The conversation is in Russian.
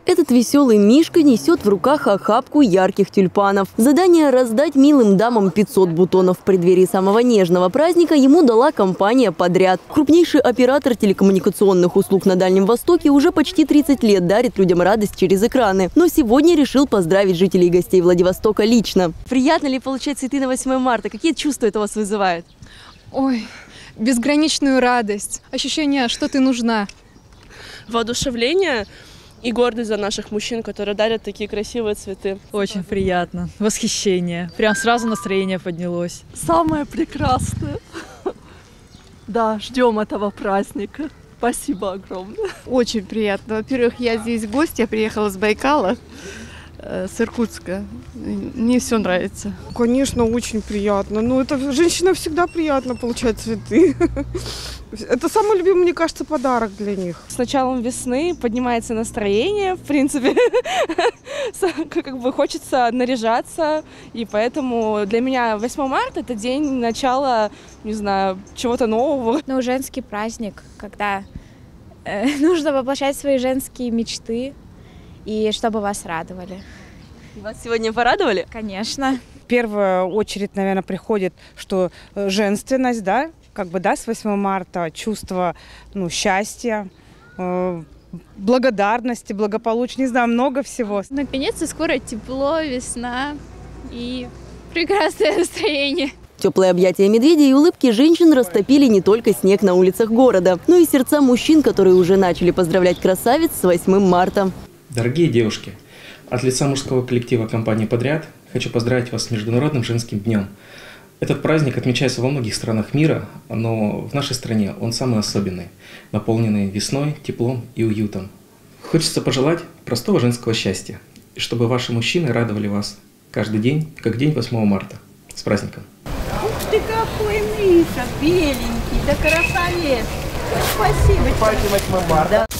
Этот веселый Мишка несет в руках охапку ярких тюльпанов. Задание раздать милым дамам 500 бутонов в преддверии самого нежного праздника ему дала компания «Подряд». Крупнейший оператор телекоммуникационных услуг на Дальнем Востоке уже почти 30 лет дарит людям радость через экраны. Но сегодня решил поздравить жителей и гостей Владивостока лично. Приятно ли получать цветы на 8 марта? Какие чувства это у вас вызывает? Ой, безграничную радость, ощущение, что ты нужна. Воодушевление и гордость за наших мужчин, которые дарят такие красивые цветы. Очень приятно. Восхищение. Прям сразу настроение поднялось. Самое прекрасное. Да, ждем этого праздника. Спасибо огромное. Очень приятно. Во-первых, я здесь гость, я приехала с Байкала, с Иркутска. Мне все нравится. Конечно, очень приятно. Ну, это женщинам всегда приятно получать цветы. Это самый любимый, мне кажется, подарок для них. С началом весны поднимается настроение, в принципе, как бы хочется наряжаться, и поэтому для меня 8 марта – это день начала, не знаю, чего-то нового. Ну, женский праздник, когда нужно воплощать свои женские мечты, и чтобы вас радовали. Вас сегодня порадовали? Конечно. В первую очередь, наверное, приходит, что женственность, да, как бы, да, с 8 марта, чувство, ну, счастья, благодарности, благополучия, не знаю, много всего. Наконец-то скоро тепло, весна и прекрасное настроение. Теплые объятия медведей и улыбки женщин растопили не только снег на улицах города, но и сердца мужчин, которые уже начали поздравлять красавиц с 8 марта. Дорогие девушки, от лица мужского коллектива компании «Подряд» хочу поздравить вас с Международным женским днем. Этот праздник отмечается во многих странах мира, но в нашей стране он самый особенный, наполненный весной, теплом и уютом. Хочется пожелать простого женского счастья, и чтобы ваши мужчины радовали вас каждый день, как день 8 марта. С праздником! Ух ты, какой Миша, беленький, да красавец! Спасибо. 8 марта.